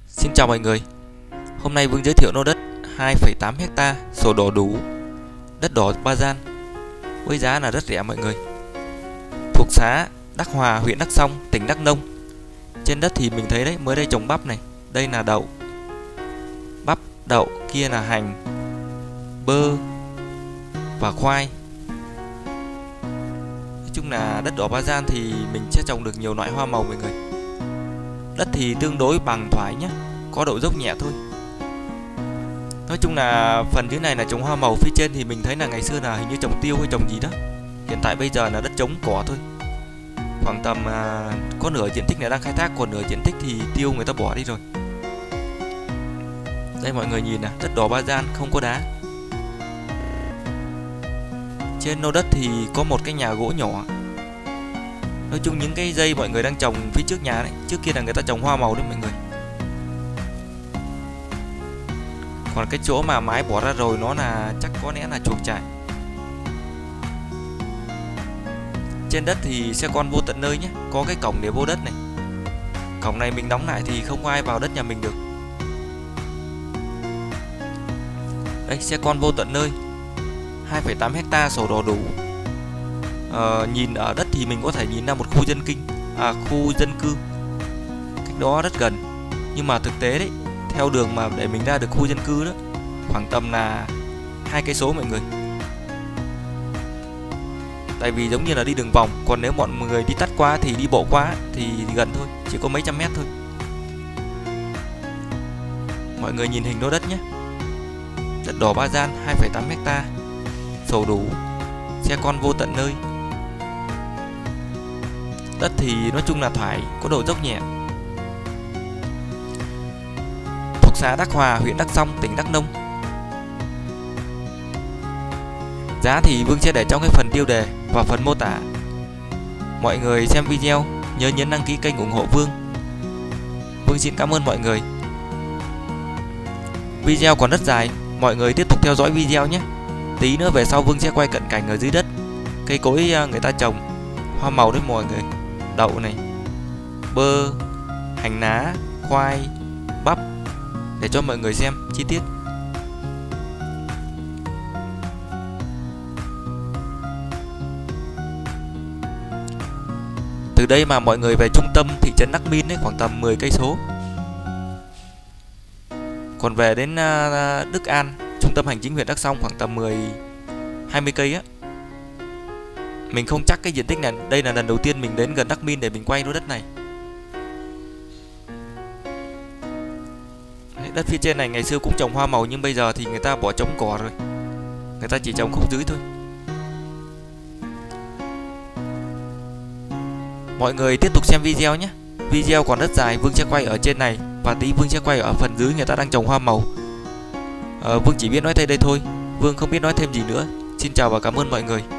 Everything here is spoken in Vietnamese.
Xin chào mọi người. Hôm nay Vương giới thiệu lô đất 2,8 ha sổ đỏ đủ, đất đỏ Ba Gian với giá là rất rẻ mọi người. Thuộc xã Đắc Hòa, huyện Đắc Song, tỉnh Đắk Nông. Trên đất thì mình thấy đấy, mới đây trồng bắp này, đây là đậu, bắp, đậu, kia là hành, bơ và khoai. Nói chung là đất đỏ Ba Gian thì mình sẽ trồng được nhiều loại hoa màu mọi người. Đất thì tương đối bằng thoải nhé, có độ dốc nhẹ thôi. Nói chung là phần dưới này là trồng hoa màu, phía trên thì mình thấy là ngày xưa là hình như trồng tiêu hay trồng gì đó. Hiện tại bây giờ là đất trống cỏ thôi. Khoảng tầm có nửa diện tích này đang khai thác, còn nửa diện tích thì tiêu người ta bỏ đi rồi. Đây mọi người nhìn nè, đất đỏ Ba Gian không có đá. Trên lô đất thì có một cái nhà gỗ nhỏ. Nói chung những cái dây mọi người đang trồng phía trước nhà đấy, trước kia là người ta trồng hoa màu đấy mọi người. Còn cái chỗ mà mái bỏ ra rồi nó là chắc có lẽ là chuồng trại. Trên đất thì xe con vô tận nơi nhé, có cái cổng để vô đất này. Cổng này mình đóng lại thì không có ai vào đất nhà mình được. Đây, xe con vô tận nơi. 2,8 ha sổ đỏ đủ. Nhìn ở đất thì mình có thể nhìn ra một khu khu dân cư cách đó rất gần. Nhưng mà thực tế đấy, theo đường mà để mình ra được khu dân cư đó khoảng tầm là 2 cây số mọi người. Tại vì giống như là đi đường vòng, còn nếu mọi người đi tắt qua thì đi bộ qua thì gần thôi, chỉ có mấy trăm mét thôi. Mọi người nhìn hình lô đất nhé. Đất đỏ Ba Gian 2,8 ha, sổ đủ, xe con vô tận nơi. Đất thì nói chung là thoải, có độ dốc nhẹ. Thuộc xã Đắc Hòa, huyện Đắc Song, tỉnh Đắk Nông. Giá thì Vương sẽ để trong cái phần tiêu đề và phần mô tả. Mọi người xem video nhớ nhấn đăng ký kênh ủng hộ Vương. Vương xin cảm ơn mọi người. Video còn rất dài, mọi người tiếp tục theo dõi video nhé. Tí nữa về sau Vương sẽ quay cận cảnh ở dưới đất, cây cối người ta trồng hoa màu đấy mọi người. Đậu này, bơ, hành lá, khoai, bắp, để cho mọi người xem chi tiết. Từ đây mà mọi người về trung tâm thị trấn Đắc Min ấy, khoảng tầm 10 cây số. Còn về đến Đức An, trung tâm hành chính huyện Đắk Song, khoảng tầm 20 cây á. Mình không chắc cái diện tích này, đây là lần đầu tiên mình đến gần Đắc Min để mình quay lô đất này. Đất phía trên này ngày xưa cũng trồng hoa màu, nhưng bây giờ thì người ta bỏ trống cỏ rồi, người ta chỉ trồng khúc dưới thôi. Mọi người tiếp tục xem video nhé. Video còn rất dài, Vương sẽ quay ở trên này và tí Vương sẽ quay ở phần dưới người ta đang trồng hoa màu. Vương chỉ biết nói tới đây thôi, Vương không biết nói thêm gì nữa. Xin chào và cảm ơn mọi người.